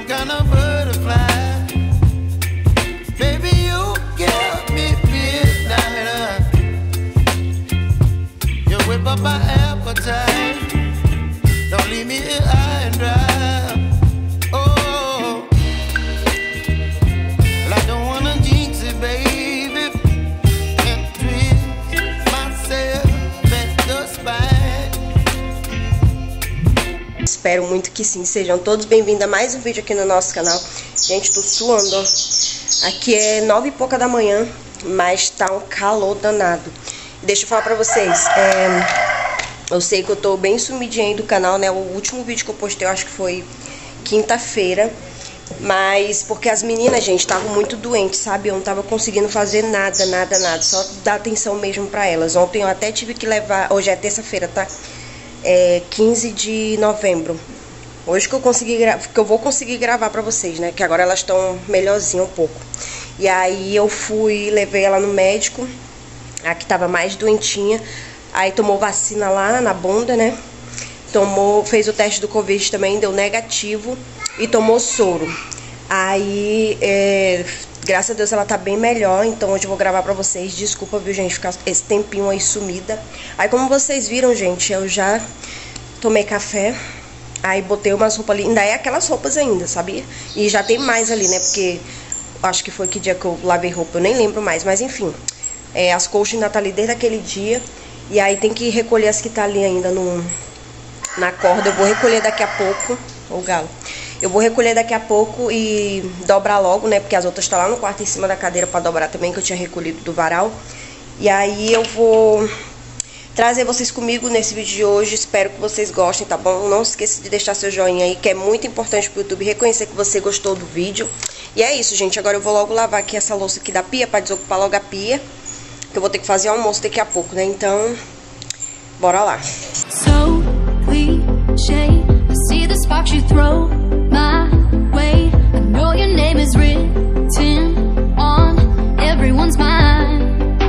some kind of butterfly. Baby, you give me midnight. You whip up my appetite. Don't leave me here high and dry. Oh, well, I don't wanna jinx it, baby, and twist myself at the spine. Espero muito que sim, sejam todos bem-vindos a mais um vídeo aqui no nosso canal. Gente, tô suando, ó. Aqui é 9 e pouca da manhã, mas tá um calor danado. Deixa eu falar pra vocês, eu sei que eu tô bem sumidinha aí do canal, né? O último vídeo que eu postei, eu acho que foi quinta-feira. Mas porque as meninas, gente, estavam muito doentes, sabe? Eu não tava conseguindo fazer nada. Só dar atenção mesmo pra elas. Ontem eu até tive que levar... Hoje é terça-feira, tá? 15 de novembro. Hoje que eu vou conseguir gravar pra vocês, né? Que agora elas estão melhorzinhas um pouco. E aí eu levei ela no médico. A que tava mais doentinha. Aí tomou vacina lá na bunda, né? Fez o teste do Covid também, deu negativo. E tomou soro. Aí, graças a Deus ela tá bem melhor. Então hoje eu vou gravar pra vocês. Desculpa, viu, gente, ficar esse tempinho aí sumida. Aí como vocês viram, gente, eu já tomei café. Aí botei umas roupas ali. Ainda é aquelas roupas ainda, sabia? E já tem mais ali, né? Porque acho que foi que dia que eu lavei roupa, eu nem lembro mais. Mas enfim, as colchas ainda tá ali desde aquele dia. E aí tem que recolher as que tá ali ainda na corda. Eu vou recolher daqui a pouco. Ô galo. Eu vou recolher daqui a pouco e dobrar logo, né? Porque as outras tá lá no quarto em cima da cadeira pra dobrar também, que eu tinha recolhido do varal. E aí eu vou trazer vocês comigo nesse vídeo de hoje. Espero que vocês gostem, tá bom? Não esqueça de deixar seu joinha aí, que é muito importante pro YouTube reconhecer que você gostou do vídeo. E é isso, gente. Agora eu vou logo lavar aqui essa louça aqui da pia pra desocupar logo a pia. Que eu vou ter que fazer almoço daqui a pouco, né? Então, bora lá. So cliché, I see the sparks you throw my way. I know your name is written on everyone's mind.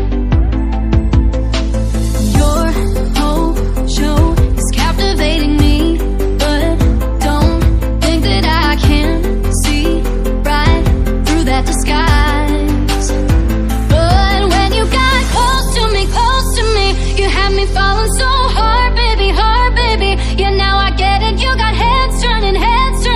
Your whole show is captivating me, but don't think that I can see right through that disguise. You had me falling so hard, baby, yeah, now I get it. You got heads turning,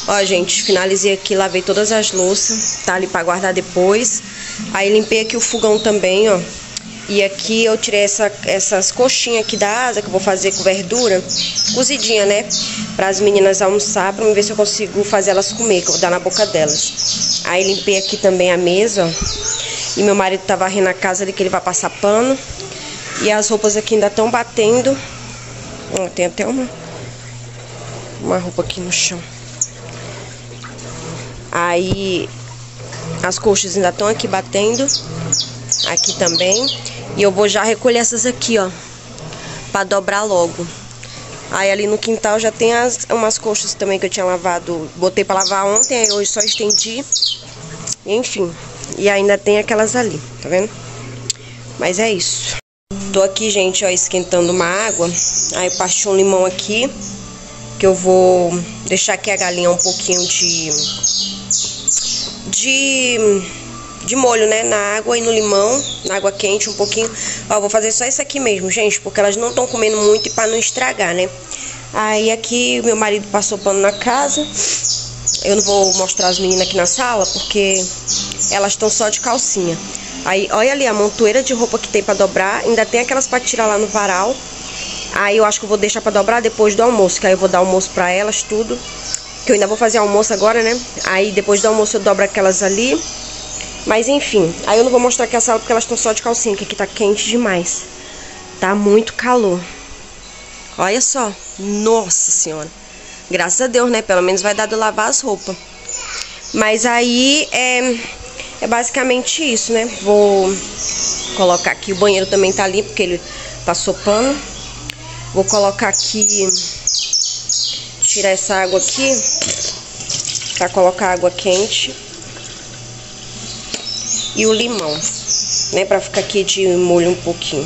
Ó, gente, finalizei aqui, lavei todas as louças, tá ali pra guardar depois. Aí limpei aqui o fogão também, ó. E aqui eu tirei essas coxinhas aqui da asa, que eu vou fazer com verdura, cozidinha, né? Para as meninas almoçar, pra ver se eu consigo fazer elas comer, que eu vou dar na boca delas. Aí limpei aqui também a mesa, ó. E meu marido tá varrendo a casa ali, que ele vai passar pano. E as roupas aqui ainda estão batendo. Ó, tem até uma roupa aqui no chão. Aí as coxas ainda estão aqui batendo. Aqui também. E eu vou já recolher essas aqui, ó, pra dobrar logo. Aí ali no quintal já tem umas coxas também que eu tinha lavado. Botei pra lavar ontem, aí hoje só estendi. Enfim. E ainda tem aquelas ali, tá vendo? Mas é isso. Tô aqui, gente, ó, esquentando uma água. Aí eu parti um limão aqui, que eu vou deixar aqui a galinha um pouquinho de molho, né, na água e no limão, na água quente um pouquinho. Ó, vou fazer só isso aqui mesmo, gente, porque elas não estão comendo muito e pra não estragar, né. Aí aqui meu marido passou pano na casa. Eu não vou mostrar as meninas aqui na sala, porque elas estão só de calcinha. Aí, olha ali a montoeira de roupa que tem pra dobrar. Ainda tem aquelas pra tirar lá no varal. Aí eu acho que eu vou deixar pra dobrar depois do almoço, que aí eu vou dar almoço pra elas, tudo. Que eu ainda vou fazer almoço agora, né. Aí depois do almoço eu dobro aquelas ali. Mas enfim, aí eu não vou mostrar aqui a sala porque elas estão só de calcinha, que aqui tá quente demais. Tá muito calor. Olha só, nossa senhora. Graças a Deus, né, pelo menos vai dar de lavar as roupas. Mas aí é basicamente isso, né. Vou colocar aqui, o banheiro também tá limpo, porque ele passou pano. Vou colocar aqui, tirar essa água aqui, pra colocar água quente. E o limão, né, pra ficar aqui de molho um pouquinho.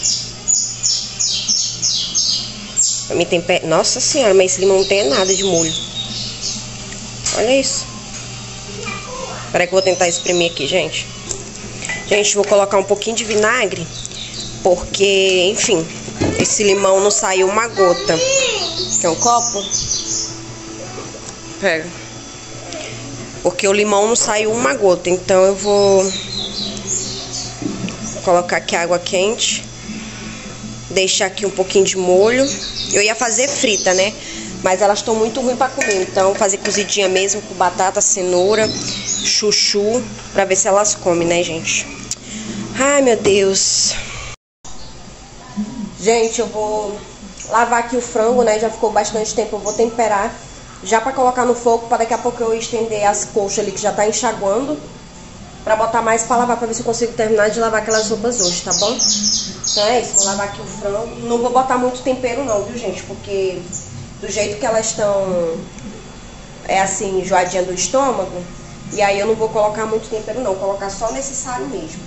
Pra mim tem pé... Nossa senhora, mas esse limão não tem nada de molho. Olha isso. Espera que eu vou tentar espremer aqui, gente. Gente, vou colocar um pouquinho de vinagre, porque, enfim, esse limão não saiu uma gota. Quer um copo? Pega. Porque o limão não saiu uma gota, então eu vou colocar aqui água quente, deixar aqui um pouquinho de molho. Eu ia fazer frita, né? Mas elas estão muito ruins pra comer, então fazer cozidinha mesmo com batata, cenoura, chuchu, pra ver se elas comem, né, gente? Ai, meu Deus. Gente, eu vou lavar aqui o frango, né? Já ficou bastante tempo, eu vou temperar. Já pra colocar no fogo, pra daqui a pouco eu estender as coxas ali que já tá enxaguando. Pra botar mais pra lavar, pra ver se eu consigo terminar de lavar aquelas roupas hoje, tá bom? Então é isso, vou lavar aqui o frango. Não vou botar muito tempero não, viu, gente? Porque do jeito que elas estão, assim, enjoadinha do estômago. E aí eu não vou colocar muito tempero não, vou colocar só o necessário mesmo.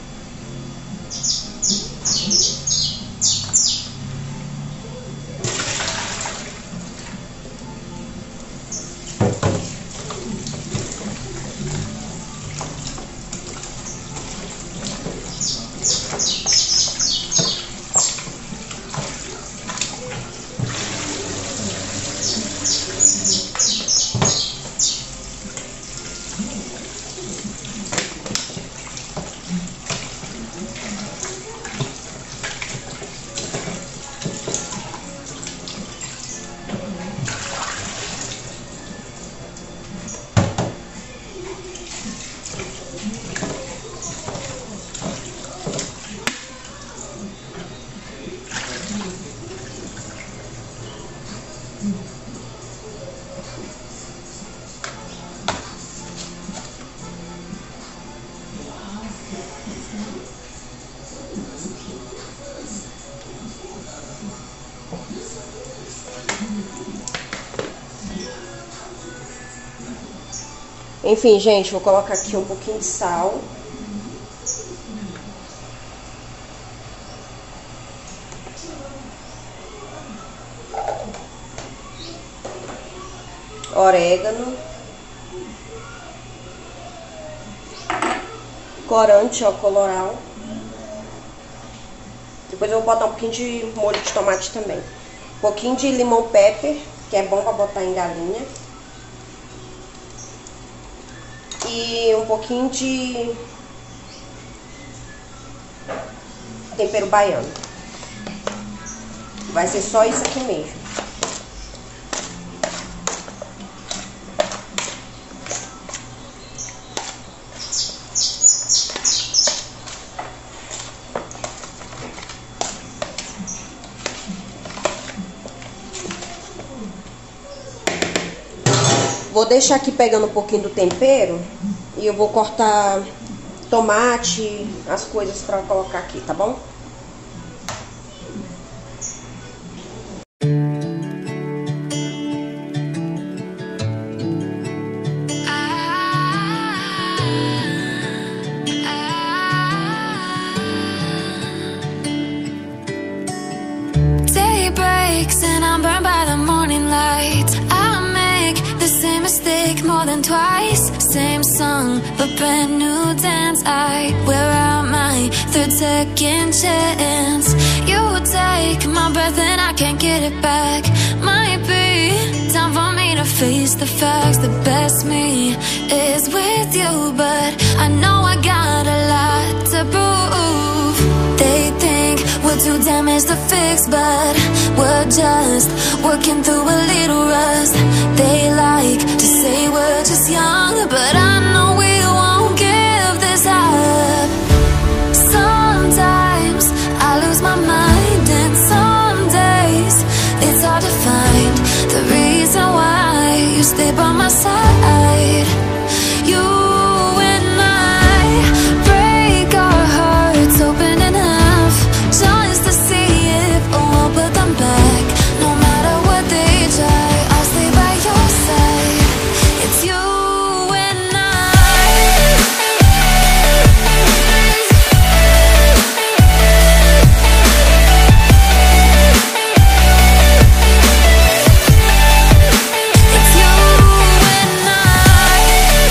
Enfim, gente, vou colocar aqui um pouquinho de sal. Orégano. Corante, ó, coloral. Depois eu vou botar um pouquinho de molho de tomate também. Um pouquinho de limão pepper, que é bom pra botar em galinha. e um pouquinho de tempero baiano. Vai ser só isso aqui mesmo. Vou deixar aqui pegando um pouquinho do tempero e eu vou cortar tomate, as coisas pra colocar aqui, tá bom? Day breaks and I'm burned by the morning light. More than twice, same song, but brand new dance. I wear out my third second chance. You take my breath and I can't get it back. Might be time for me to face the facts. The best me is with you, but I know I got a lot to prove. They think we're too damaged to fix, but we're just working through a little rust. They like to say we're just young, but I know we won't give this up. Sometimes I lose my mind, and some days it's hard to find the reason why you stay by my side. You and I break our hearts open enough just to see if we'll put them back. No matter what they try, I'll stay by your side. It's you and I. It's you and I.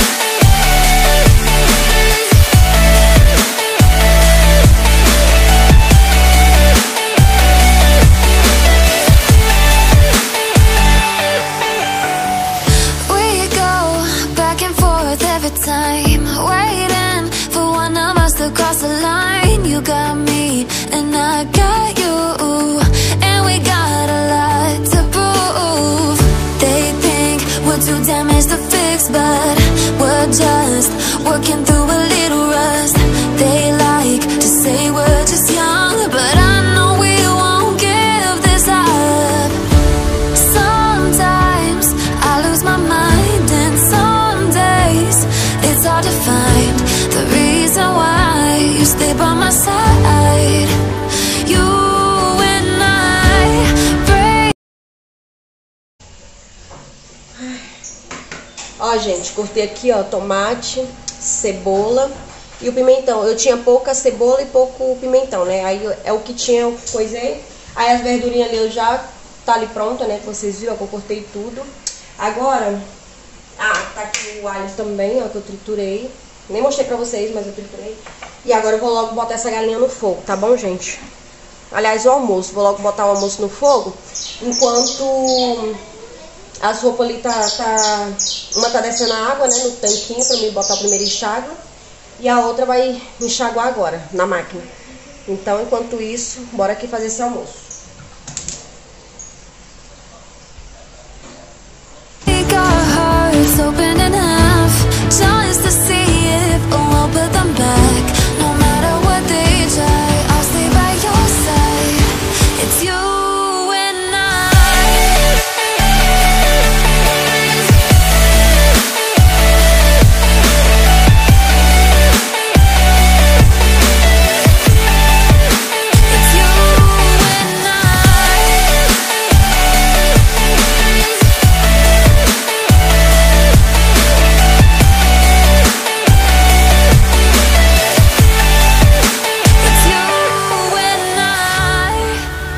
We go back and forth every time, waiting for one of us to cross the line. You got me and I got you, and we got a lot to prove. They think we're too damaged to fix, but we're just working through a little rust. They like to say we're just young, but I know we won't give this up. Sometimes I lose my mind, and some days it's hard to find the reason why you stay by my side. You and I break. Ó, gente, cortei aqui, ó, tomate, cebola e o pimentão. Eu tinha pouca cebola e pouco pimentão, né? Aí é o que tinha, eu coisei. Aí as verdurinhas ali eu já tá ali pronta, né? Que vocês viram, que eu cortei tudo. Agora, tá aqui o alho também, ó, que eu triturei. Nem mostrei pra vocês, mas eu triturei. E agora eu vou logo botar essa galinha no fogo, tá bom, gente? Aliás, o almoço. Vou logo botar o almoço no fogo, enquanto as roupas ali uma tá descendo a água, né, no tanquinho pra mim botar o primeiro enxágue. E a outra vai enxaguar agora, na máquina. Então, enquanto isso, bora aqui fazer esse almoço. Make our hearts open enough just to see if we'll put them back. No matter what they try, I'll stay by your side. It's you and I. It's you and I. It's you and I.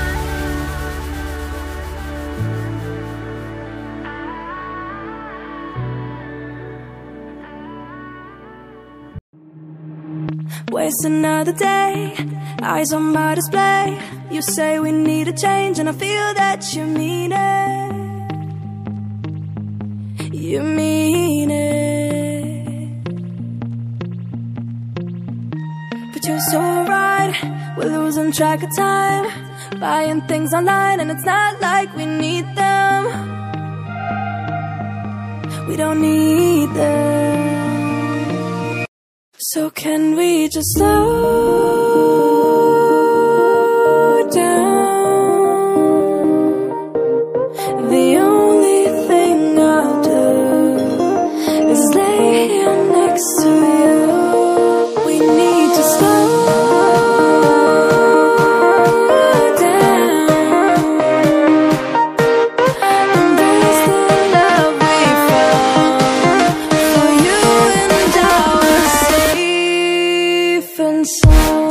Waste another day, eyes on my display. You say we need a change, and I feel that you mean it. You mean it. so right, we're losing track of time, buying things online and it's not like we need them. We don't need them. So can we just slow down? The only thing I'll do is lay here next to you. We need to slow down. Embrace the love we found. For you and I were safe and sound.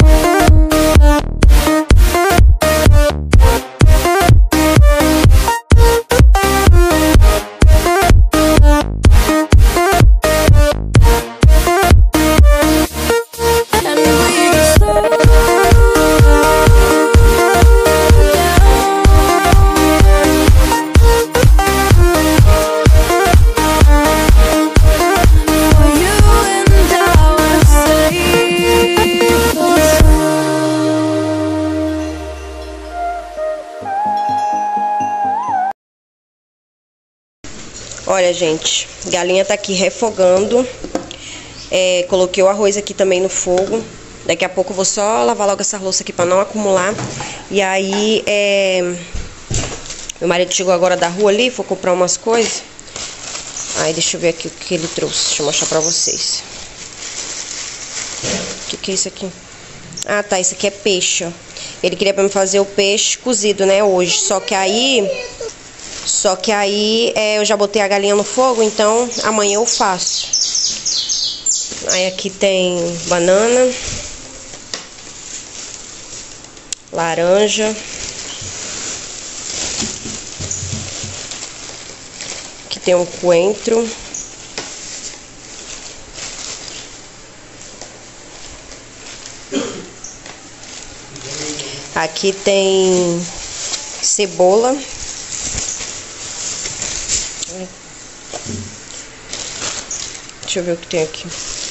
Olha, gente, galinha tá aqui refogando. Coloquei o arroz aqui também no fogo. Daqui a pouco eu vou só lavar logo essa louça aqui pra não acumular. E aí, meu marido chegou agora da rua ali, foi comprar umas coisas. Aí, deixa eu ver aqui o que ele trouxe. Deixa eu mostrar pra vocês. O que é isso aqui? Ah, tá, isso aqui é peixe, ó. Ele queria pra me fazer o peixe cozido, né, hoje. Só que aí eu já botei a galinha no fogo, então amanhã eu faço. Aí aqui tem banana, laranja, aqui tem um coentro, aqui tem cebola. Deixa eu ver o que tem aqui.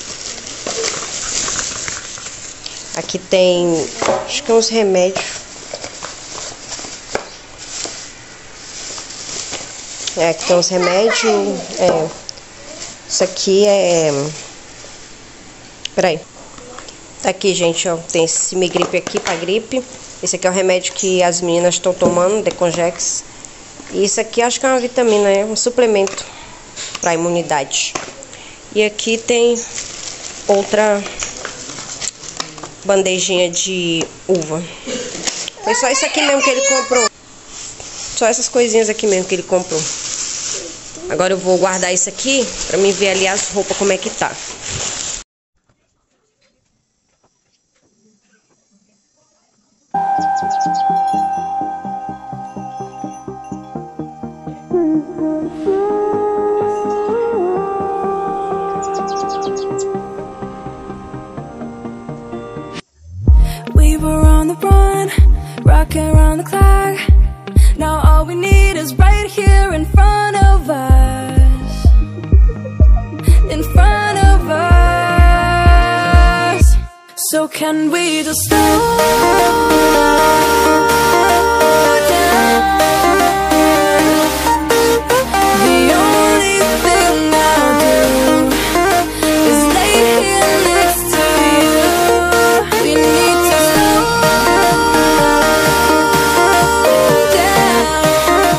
Aqui tem, acho que uns remédios. Aqui tem uns remédios. Isso aqui é... Peraí. Tá aqui, gente, ó. Tem esse Simigripe aqui pra gripe. Esse aqui é o remédio que as meninas estão tomando, Decongex. E isso aqui acho que é uma vitamina, um suplemento pra imunidade. E aqui tem outra bandejinha de uva. Foi só isso aqui mesmo que ele comprou. Só essas coisinhas aqui mesmo que ele comprou. Agora eu vou guardar isso aqui pra mim ver ali as roupas como é que tá. We were on the run, rocking around the clock. Now all we need is right here in front of us. In front of us. So can we just slow down? The only thing I'll do is lay here next to you. We need to slow down.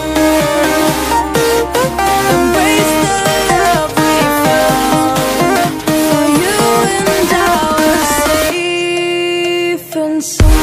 Embrace the love we found. For you and I were safe and sound.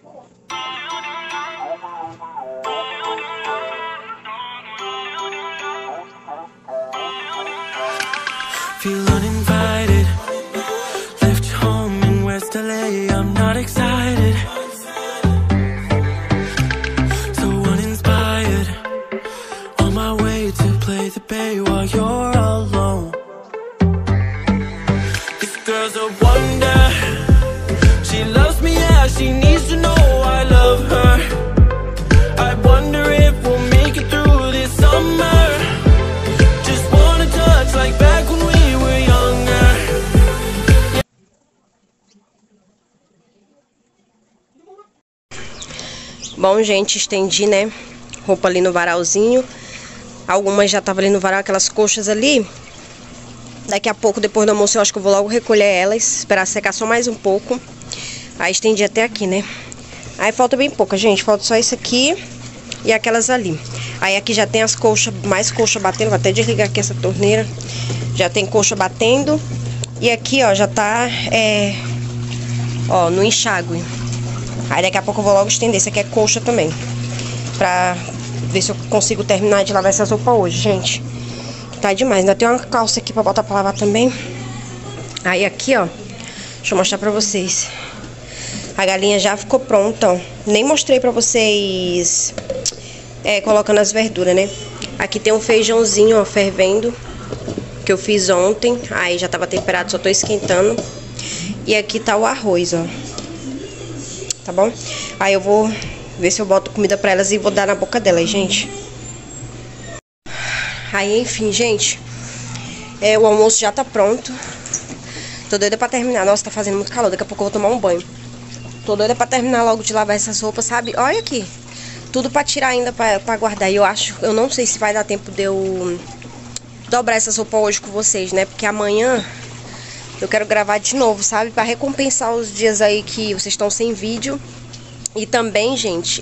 Feel uninvited. Left home in West LA. I'm not excited. So uninspired. On my way to play the bay while you're alone. This girl's a wonder. She loves me, yeah, she needs to know I love her. I wonder if we'll make it through this summer. Just wanna touch like back when we were younger. Bom, gente, estendi, né, roupa ali no varalzinho. Algumas já estavam ali no varal, aquelas coxas ali. Daqui a pouco, depois do almoço, eu acho que eu vou logo recolher elas, esperar secar só mais um pouco. Aí estendi até aqui, né? Aí falta bem pouca, gente. Falta só isso aqui e aquelas ali. Aí aqui já tem as coxas, mais coxa batendo. Vou até desligar aqui essa torneira. Já tem coxa batendo. E aqui, ó, já tá, ó, no enxágue. Aí daqui a pouco eu vou logo estender. Esse aqui é coxa também. Pra ver se eu consigo terminar de lavar essa roupa hoje, gente. Tá demais. Ainda tem uma calça aqui pra botar pra lavar também. Aí aqui, ó, deixa eu mostrar pra vocês. A galinha já ficou pronta, ó. Nem mostrei pra vocês colocando as verduras, né? Aqui tem um feijãozinho, ó, fervendo, que eu fiz ontem. Aí já tava temperado, só tô esquentando. E aqui tá o arroz, ó. Tá bom? Aí eu vou ver se eu boto comida pra elas e vou dar na boca delas, gente. Aí, enfim, gente, o almoço já tá pronto. Tô doida pra terminar. Nossa, tá fazendo muito calor. Daqui a pouco eu vou tomar um banho. Tô doida pra terminar logo de lavar essas roupas, sabe? Olha aqui. Tudo pra tirar ainda, pra guardar. E eu não sei se vai dar tempo de eu dobrar essas roupas hoje com vocês, né? Porque amanhã eu quero gravar de novo, sabe? Pra recompensar os dias aí que vocês estão sem vídeo. E também, gente,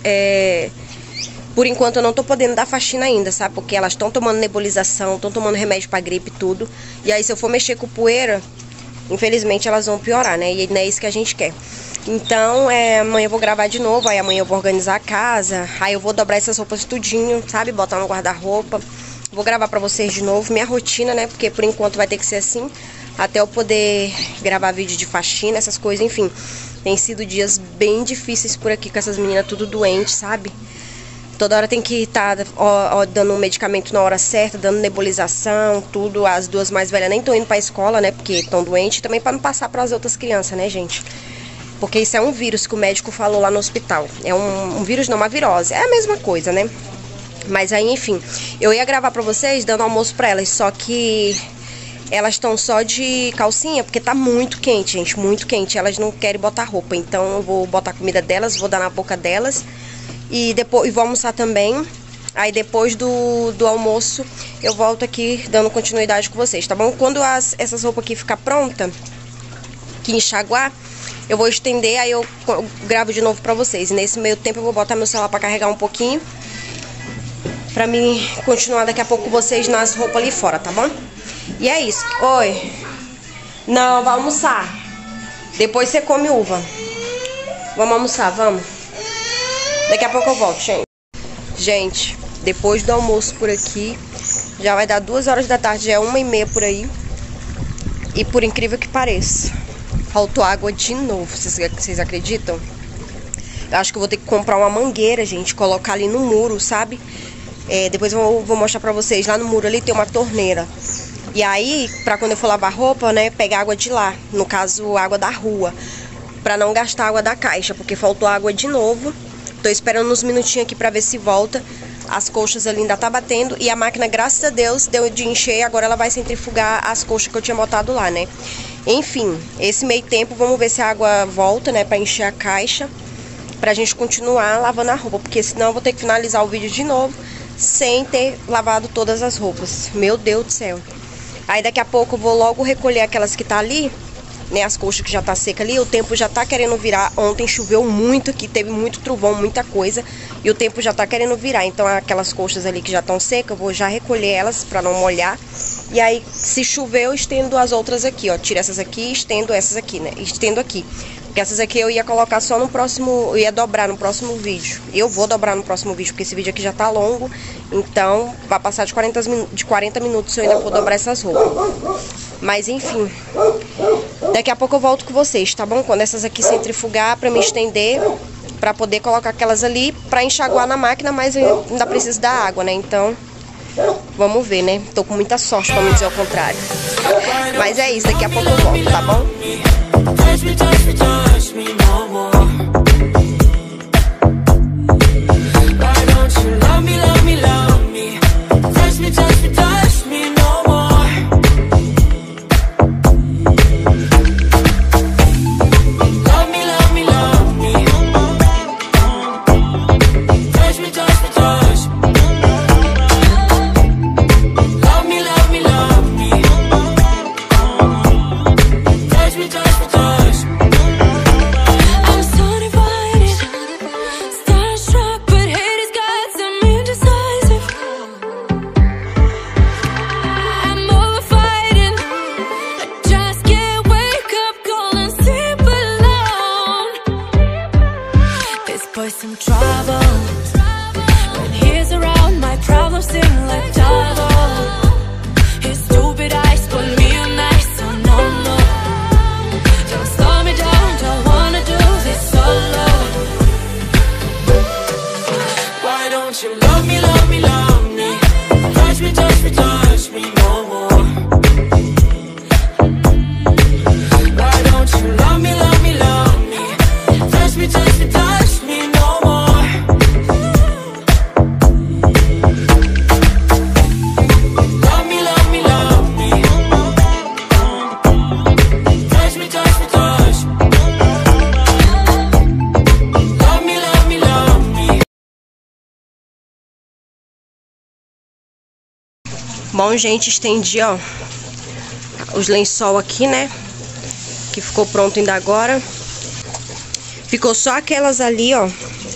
por enquanto eu não tô podendo dar faxina ainda, sabe? Porque elas estão tomando nebulização, estão tomando remédio pra gripe e tudo. E aí se eu for mexer com poeira, infelizmente elas vão piorar, né? E não é isso que a gente quer. Então, amanhã eu vou gravar de novo, aí amanhã eu vou organizar a casa, aí eu vou dobrar essas roupas tudinho, sabe? Botar no guarda-roupa. Vou gravar pra vocês de novo, minha rotina, né? Porque por enquanto vai ter que ser assim, até eu poder gravar vídeo de faxina, essas coisas, enfim. Tem sido dias bem difíceis por aqui com essas meninas tudo doentes, sabe? Toda hora tem que estar dando um medicamento na hora certa, dando nebulização, tudo. As duas mais velhas nem estão indo pra escola, né? Porque estão doentes, também pra não passar pras outras crianças, né, gente? Porque isso é um vírus que o médico falou lá no hospital. É um vírus, não, uma virose. É a mesma coisa, né? Mas aí, enfim, eu ia gravar pra vocês dando almoço pra elas, só que elas estão só de calcinha, porque tá muito quente, gente, muito quente. Elas não querem botar roupa, então eu vou botar a comida delas, vou dar na boca delas. E depois vou almoçar também. Aí depois do almoço eu volto aqui dando continuidade com vocês, tá bom? Quando essas roupas aqui ficar pronta, que enxaguar, eu vou estender, aí eu gravo de novo pra vocês. E nesse meio tempo eu vou botar meu celular pra carregar um pouquinho, pra mim continuar daqui a pouco com vocês nas roupas ali fora, tá bom? E é isso. Oi. Não, vai almoçar. Depois você come uva. Vamos almoçar, vamos. Daqui a pouco eu volto, gente. Gente, depois do almoço por aqui, já vai dar 2 horas da tarde, já é 1h30 por aí. E por incrível que pareça, faltou água de novo, vocês acreditam? Eu acho que eu vou ter que comprar uma mangueira, gente, colocar ali no muro, sabe? Depois eu vou mostrar pra vocês, lá no muro ali tem uma torneira. E aí, pra quando eu for lavar roupa, né, pegar água de lá, no caso, água da rua, pra não gastar água da caixa, porque faltou água de novo. Tô esperando uns minutinhos aqui pra ver se volta. As coxas ali ainda tá batendo e a máquina, graças a Deus, deu de encher. Agora ela vai centrifugar as coxas que eu tinha botado lá, né? Enfim, esse meio tempo, vamos ver se a água volta, né, pra encher a caixa, pra gente continuar lavando a roupa, porque senão eu vou ter que finalizar o vídeo de novo sem ter lavado todas as roupas. Meu Deus do céu. Aí daqui a pouco eu vou logo recolher aquelas que tá ali, né, as coxas que já tá seca ali. O tempo já tá querendo virar. Ontem choveu muito aqui, teve muito trovão, muita coisa, e o tempo já tá querendo virar. Então aquelas coxas ali que já estão secas, eu vou já recolher elas pra não molhar. E aí, se chover, eu estendo as outras aqui, ó. Tiro essas aqui e estendo essas aqui, né? Estendo aqui. Porque essas aqui eu ia colocar só no próximo, eu ia dobrar no próximo vídeo. Eu vou dobrar no próximo vídeo, porque esse vídeo aqui já tá longo. Então, vai passar de 40 minutos se eu ainda for dobrar essas roupas. Mas enfim, daqui a pouco eu volto com vocês, tá bom? Quando essas aqui centrifugar pra me estender, pra poder colocar aquelas ali pra enxaguar na máquina, mas eu ainda preciso da água, né? Então, vamos ver, né? Tô com muita sorte, pra não dizer o contrário. Mas é isso, daqui a pouco eu volto, tá bom? Touch me, touch me, touch me no more. Why don't you love me, love me, love me? Touch me, touch me, touch me no more. Love me, love me, love me. Touch me, touch me, touch me. Love me, love me, love me. Touch me, touch me, touch me. Some trouble. When he's around, my problems seem like double. His stupid eyes put me on ice, so no, no. Don't slow me down, don't wanna do this solo. Why don't you love me, love me, love me? Touch me, touch me, touch me no more. Why don't you love me, love me, love me? Touch me, touch me, touch me no more. Love me, love me, love me. Touch me, touch me, touch me. Love me, love me, love me. Bom, gente, estendi, ó, os lençol aqui, né? Que ficou pronto ainda agora. Ficou só aquelas ali, ó.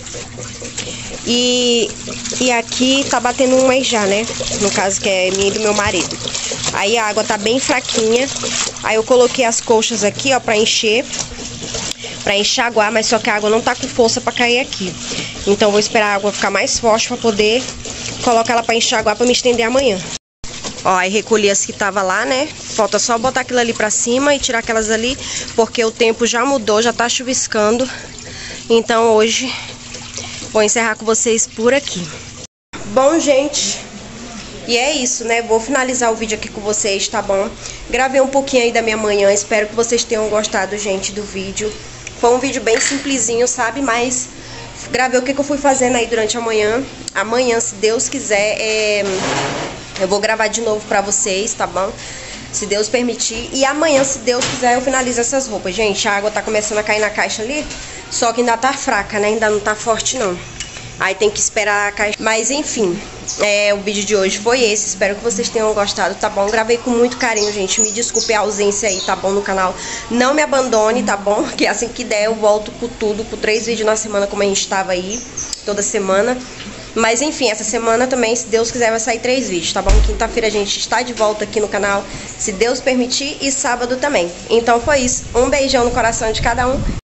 E aqui tá batendo umas já, né? No caso que é minha e do meu marido. Aí a água tá bem fraquinha. Aí eu coloquei as colchas aqui, ó, pra encher, pra enxaguar, mas só que a água não tá com força pra cair aqui. Então eu vou esperar a água ficar mais forte pra poder colocar ela pra enxaguar, pra me estender amanhã. Ó, aí recolhi as que tava lá, né? Falta só botar aquilo ali pra cima e tirar aquelas ali, porque o tempo já mudou, já tá chuviscando. Então hoje vou encerrar com vocês por aqui. Bom, gente, e é isso, né? Vou finalizar o vídeo aqui com vocês, tá bom? Gravei um pouquinho aí da minha manhã, espero que vocês tenham gostado, gente, do vídeo. Foi um vídeo bem simplesinho, sabe? Mas gravei o que eu fui fazendo aí durante a manhã. Amanhã, se Deus quiser, eu vou gravar de novo pra vocês, tá bom? Se Deus permitir. E amanhã, se Deus quiser, eu finalizo essas roupas. Gente, a água tá começando a cair na caixa ali, só que ainda tá fraca, né? Ainda não tá forte, não. Aí tem que esperar a caixa. Mas, enfim, o vídeo de hoje foi esse. Espero que vocês tenham gostado, tá bom? Gravei com muito carinho, gente. Me desculpe a ausência aí, tá bom? No canal. Não me abandone, tá bom? Que assim que der, eu volto com tudo, com 3 vídeos na semana, como a gente tava aí, toda semana. Mas enfim, essa semana também, se Deus quiser, vai sair 3 vídeos, tá bom? Quinta-feira a gente está de volta aqui no canal, se Deus permitir, e sábado também. Então foi isso. Um beijão no coração de cada um.